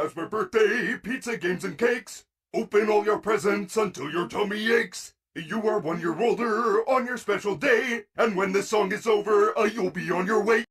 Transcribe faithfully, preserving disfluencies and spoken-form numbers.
Fazbear birthday, pizza, games, and cakes. Open all your presents until your tummy aches. You are one year older on your special day, and when this song is over, uh, you'll be on your way.